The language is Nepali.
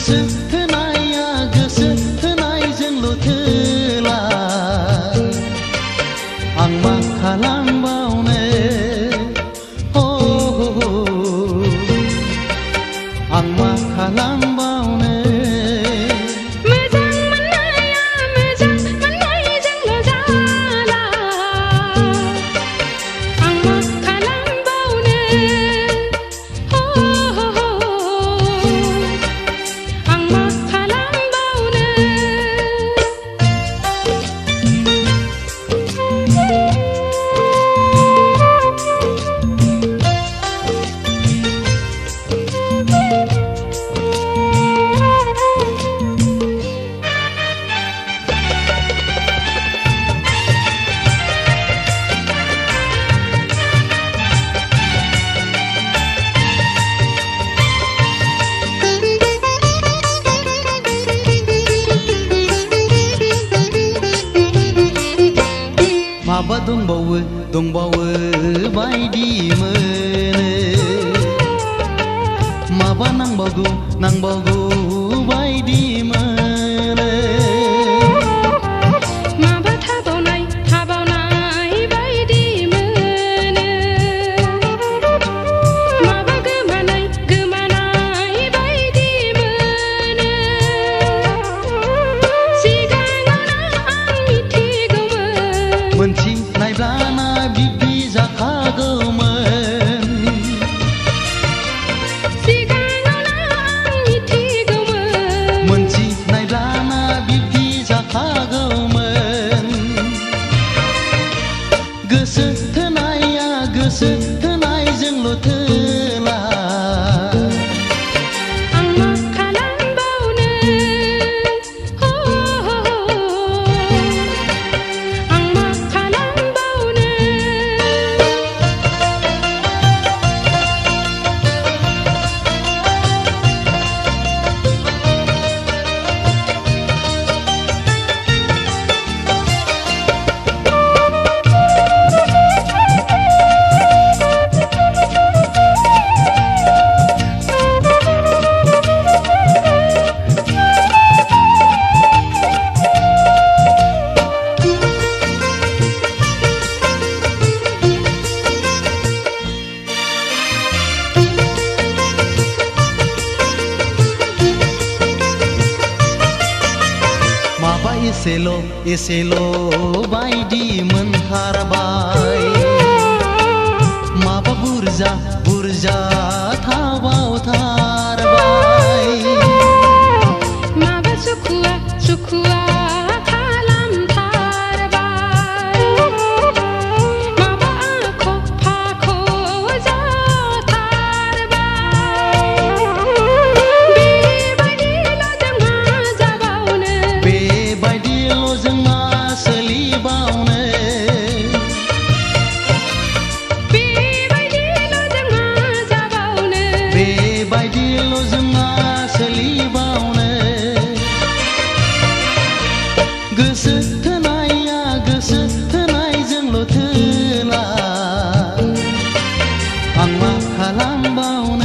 गोसो थोनाया गोसो थोनायजोंल' थोला आं मा खालामबावनो आं मा खालामबावनो मोजां मोननाया मोजां मोननायजोंल' जाला आं मा खालामबावनो आं मा खालामबावनो माबा दंबावो बायदि मोनो माबा नांबावगौ बायदि मोनो माबा थाबावनाय बायदि मोनो माबा गोमानाय बायदि मोनो सिगाङावनो आं मिथिगौमोन मोनथिनायब्लाना बिब्दि जाखागौमोन सिगाङावनो आं मिथिगौमोन मोनथिनायब्लाना बिब्दि जाखागौमोन गोसो थोनाया गोसो थोनायजोंल' थोला आं मा खालामबावनो आं मा खालामबावनो माबा एसेल' बायदि मोनथारबाय माबा बुरजा थाबावथारबाय माबा सुखुआ खालामथारबाय माबा फाख' जाथारबाय बेबायदिल' जोंहा सोलिबावनो बेबायदिल' जोंहा सोलिबावनो गोसो थोनाया गोसो थोनायजोंल' थोला आं मा खालामबावनो